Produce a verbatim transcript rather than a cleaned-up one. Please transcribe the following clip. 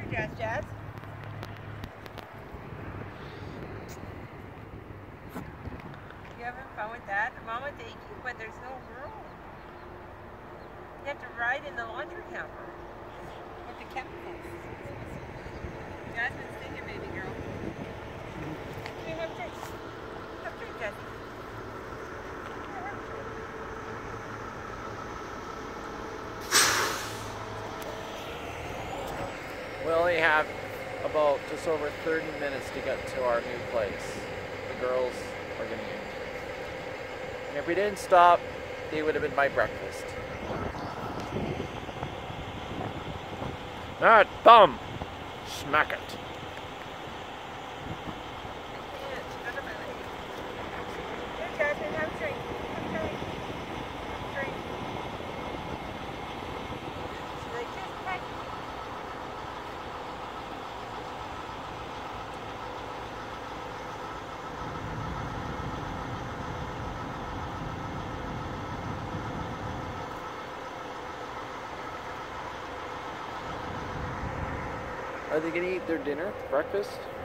Jazz Jazz. You having fun with that? Mama take you, but there's no room. You have to ride in the laundry hamper with the chemicals. Jasmine's thinking, baby girl. Here, have a drink. Have a drink, Jasmine. Here, have a drink. We only have about just over thirty minutes to get to our new place. The girls are going to eat. And if we didn't stop, they would have been my breakfast. That thumb! Smack it. Here, Jasmine, have a drink. Have a drink. Have a drink. She's like, just peck. Are they going to eat their dinner, breakfast?